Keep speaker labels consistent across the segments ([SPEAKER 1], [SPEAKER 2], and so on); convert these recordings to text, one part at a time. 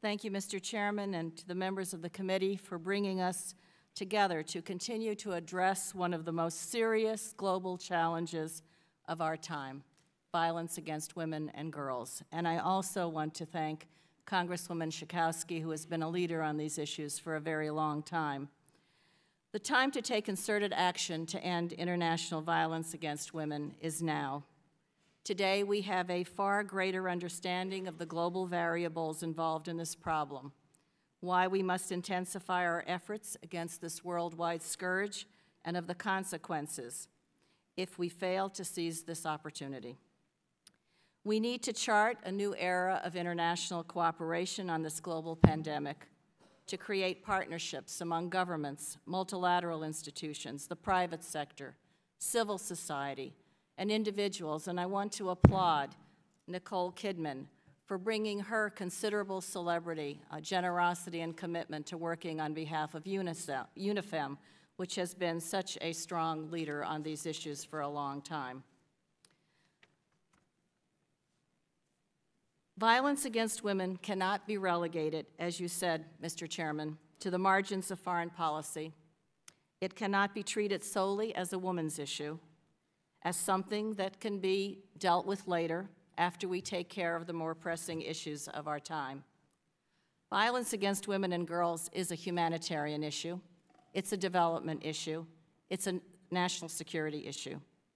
[SPEAKER 1] Thank you, Mr. Chairman, and to the members of the committee for bringing us together to continue to address one of the most serious global challenges of our time, violence against women and girls. And I also want to thank Congresswoman Schakowsky, who has been a leader on these issues for a very long time. The time to take concerted action to end international violence against women is now. Today, we have a far greater understanding of the global variables involved in this problem, why we must intensify our efforts against this worldwide scourge, and of the consequences if we fail to seize this opportunity. We need to chart a new era of international cooperation on this global pandemic, to create partnerships among governments, multilateral institutions, the private sector, civil society, and individuals, and I want to applaud Nicole Kidman for bringing her considerable celebrity, generosity, and commitment to working on behalf of UNIFEM, which has been such a strong leader on these issues for a long time. Violence against women cannot be relegated, as you said, Mr. Chairman, to the margins of foreign policy. It cannot be treated solely as a woman's issue, as something that can be dealt with later after we take care of the more pressing issues of our time. Violence against women and girls is a humanitarian issue. It's a development issue. It's a national security issue.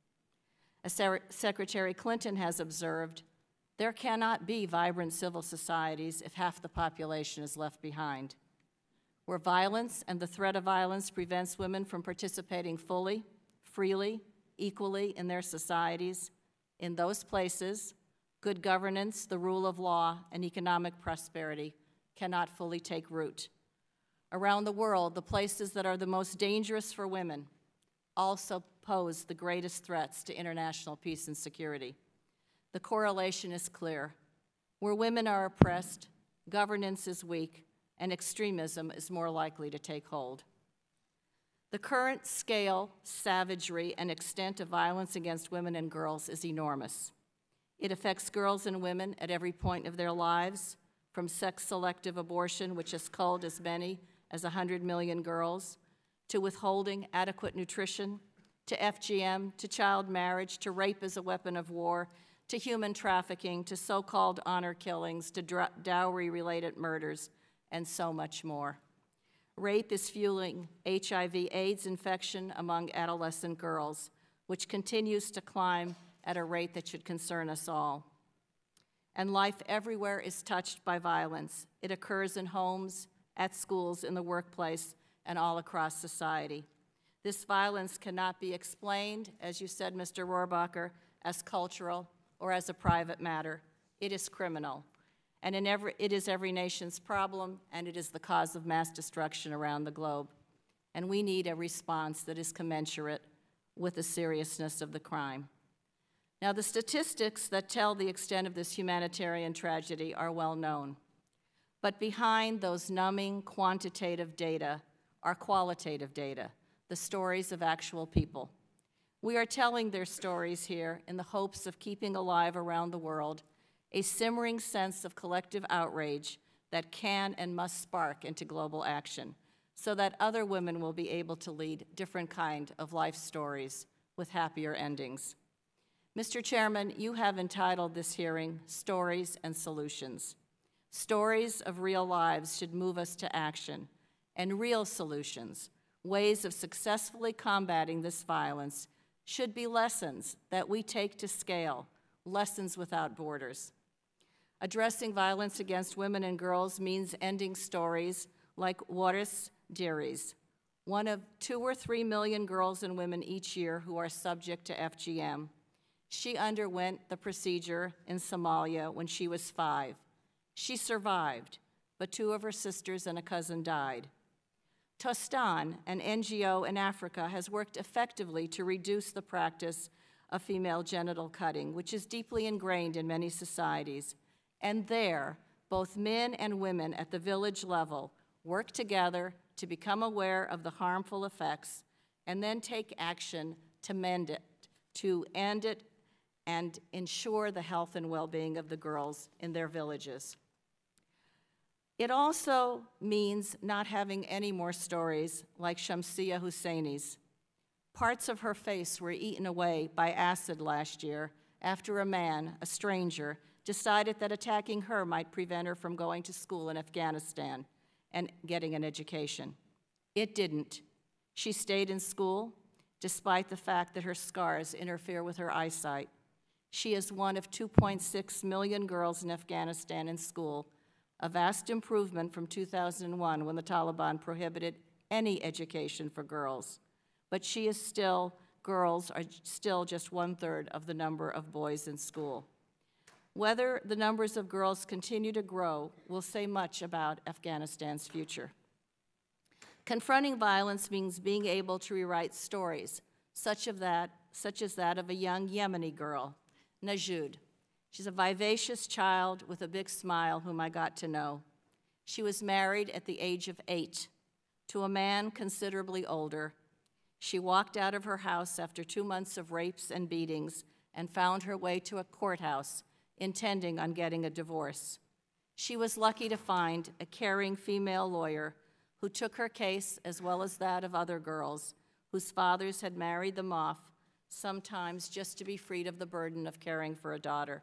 [SPEAKER 1] As Secretary Clinton has observed, there cannot be vibrant civil societies if half the population is left behind. Where violence and the threat of violence prevents women from participating fully, freely, equally in their societies, in those places, good governance, the rule of law, and economic prosperity cannot fully take root. Around the world, the places that are the most dangerous for women also pose the greatest threats to international peace and security. The correlation is clear. Where women are oppressed, governance is weak, and extremism is more likely to take hold. The current scale, savagery, and extent of violence against women and girls is enormous. It affects girls and women at every point of their lives, from sex-selective abortion, which has culled as many as 100 million girls, to withholding adequate nutrition, to FGM, to child marriage, to rape as a weapon of war, to human trafficking, to so-called honor killings, to dowry-related murders, and so much more. Rape is fueling HIV/AIDS infection among adolescent girls, which continues to climb at a rate that should concern us all. And life everywhere is touched by violence. It occurs in homes, at schools, in the workplace, and all across society. This violence cannot be explained, as you said, Mr. Rohrabacher, as cultural or as a private matter. It is criminal. And it is every nation's problem, and it is the cause of mass destruction around the globe. And we need a response that is commensurate with the seriousness of the crime. Now, the statistics that tell the extent of this humanitarian tragedy are well known. But behind those numbing quantitative data are qualitative data, the stories of actual people. We are telling their stories here in the hopes of keeping alive around the world a simmering sense of collective outrage that can and must spark into global action, so that other women will be able to lead different kind of life stories with happier endings. Mr. Chairman, you have entitled this hearing, Stories and Solutions. Stories of real lives should move us to action, and real solutions, ways of successfully combating this violence, should be lessons that we take to scale, lessons without borders. Addressing violence against women and girls means ending stories like Waris Diries, one of 2 or 3 million girls and women each year who are subject to FGM. She underwent the procedure in Somalia when she was 5. She survived, but 2 of her sisters and a cousin died. Tostan, an NGO in Africa, has worked effectively to reduce the practice of female genital cutting, which is deeply ingrained in many societies. And there, both men and women at the village level work together to become aware of the harmful effects and then take action to mend it, to end it, and ensure the health and well-being of the girls in their villages. It also means not having any more stories like Shamsia Husseini's. Parts of her face were eaten away by acid last year after a man, a stranger, decided that attacking her might prevent her from going to school in Afghanistan and getting an education. It didn't. She stayed in school, despite the fact that her scars interfere with her eyesight. She is one of 2.6 million girls in Afghanistan in school, a vast improvement from 2001 when the Taliban prohibited any education for girls. But girls are still just 1/3 of the number of boys in school. Whether the numbers of girls continue to grow will say much about Afghanistan's future. Confronting violence means being able to rewrite stories, such as that of a young Yemeni girl, Najud. She's a vivacious child with a big smile whom I got to know. She was married at the age of 8 to a man considerably older. She walked out of her house after 2 months of rapes and beatings and found her way to a courthouse, intending on getting a divorce. She was lucky to find a caring female lawyer who took her case as well as that of other girls whose fathers had married them off, sometimes just to be freed of the burden of caring for a daughter.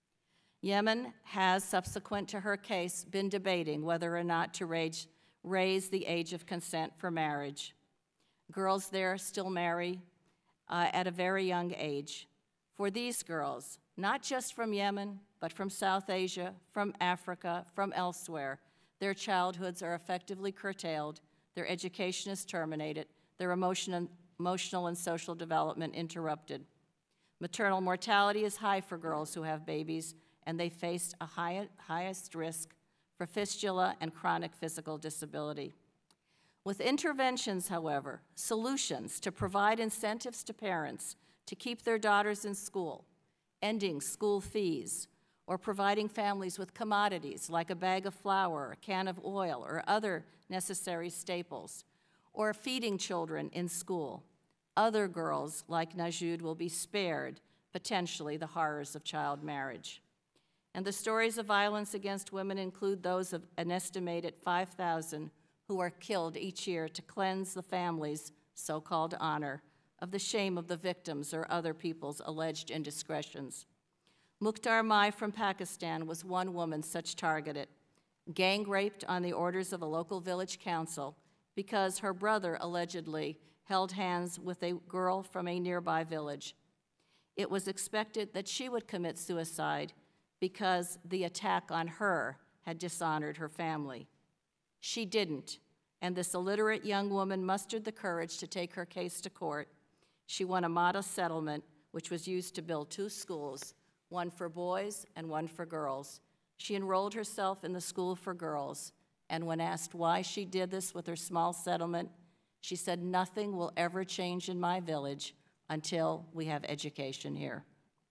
[SPEAKER 1] Yemen has, subsequent to her case, been debating whether or not to raise the age of consent for marriage. Girls there still marry at a very young age. For these girls, not just from Yemen, but from South Asia, from Africa, from elsewhere, their childhoods are effectively curtailed, their education is terminated, their emotional and social development interrupted. Maternal mortality is high for girls who have babies, and they face a highest risk for fistula and chronic physical disability. With interventions, however, solutions to provide incentives to parents to keep their daughters in school, ending school fees, or providing families with commodities like a bag of flour, a can of oil, or other necessary staples, or feeding children in school, other girls like Najud will be spared, potentially, the horrors of child marriage. And the stories of violence against women include those of an estimated 5,000 who are killed each year to cleanse the family's so-called honor of the shame of the victims or other people's alleged indiscretions. Mukhtar Mai from Pakistan was one woman such targeted, gang raped on the orders of a local village council because her brother allegedly held hands with a girl from a nearby village. It was expected that she would commit suicide because the attack on her had dishonored her family. She didn't, and this illiterate young woman mustered the courage to take her case to court. She won a modest settlement, which was used to build 2 schools, one for boys and one for girls. She enrolled herself in the school for girls, and when asked why she did this with her small settlement, she said, "Nothing will ever change in my village until we have education here."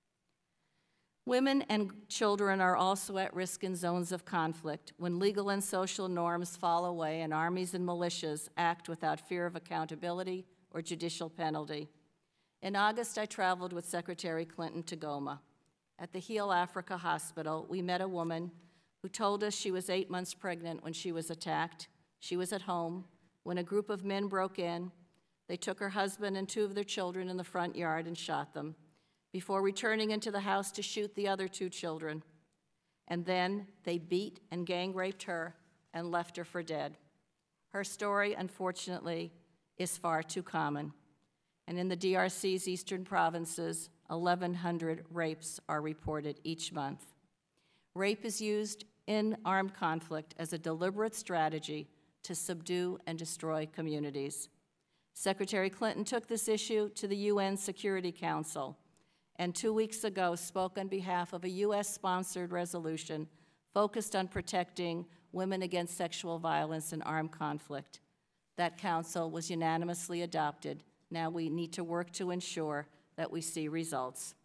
[SPEAKER 1] Women and children are also at risk in zones of conflict when legal and social norms fall away and armies and militias act without fear of accountability or judicial penalty. In August, I traveled with Secretary Clinton to Goma. At the Heal Africa Hospital, we met a woman who told us she was 8 months pregnant when she was attacked. She was at home when a group of men broke in. They took her husband and 2 of their children in the front yard and shot them, before returning into the house to shoot the other 2 children. And then they beat and gang raped her and left her for dead. Her story, unfortunately, is far too common. And in the DRC's eastern provinces, 1,100 rapes are reported each month. Rape is used in armed conflict as a deliberate strategy to subdue and destroy communities. Secretary Clinton took this issue to the UN Security Council, and 2 weeks ago spoke on behalf of a US-sponsored resolution focused on protecting women against sexual violence in armed conflict. That council was unanimously adopted. Now we need to work to ensure that we see results.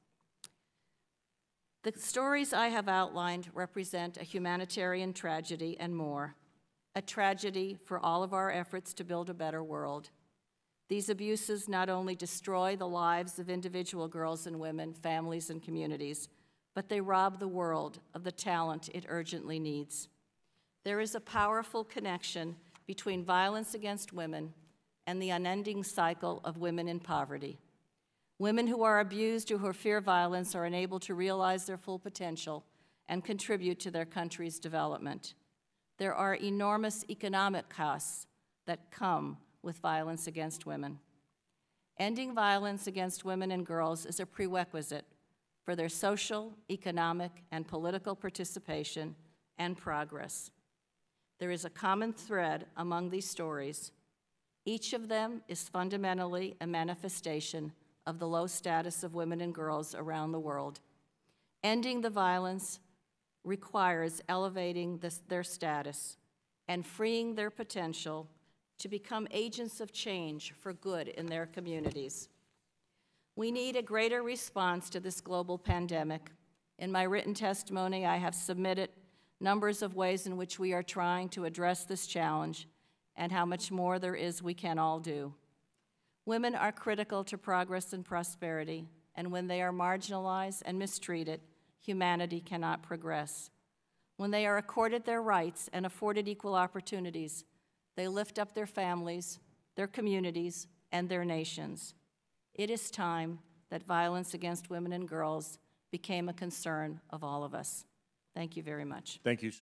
[SPEAKER 1] The stories I have outlined represent a humanitarian tragedy and more, a tragedy for all of our efforts to build a better world. These abuses not only destroy the lives of individual girls and women, families and communities, but they rob the world of the talent it urgently needs. There is a powerful connection between violence against women and the unending cycle of women in poverty. Women who are abused or who fear violence are unable to realize their full potential and contribute to their country's development. There are enormous economic costs that come with violence against women. Ending violence against women and girls is a prerequisite for their social, economic, and political participation and progress. There is a common thread among these stories. Each of them is fundamentally a manifestation of the low status of women and girls around the world. Ending the violence requires elevating their status and freeing their potential to become agents of change for good in their communities. We need a greater response to this global pandemic. In my written testimony, I have submitted numbers of ways in which we are trying to address this challenge and how much more there is we can all do. Women are critical to progress and prosperity, and when they are marginalized and mistreated, humanity cannot progress. When they are accorded their rights and afforded equal opportunities, they lift up their families, their communities, and their nations. It is time that violence against women and girls became a concern of all of us. Thank you very much.
[SPEAKER 2] Thank you.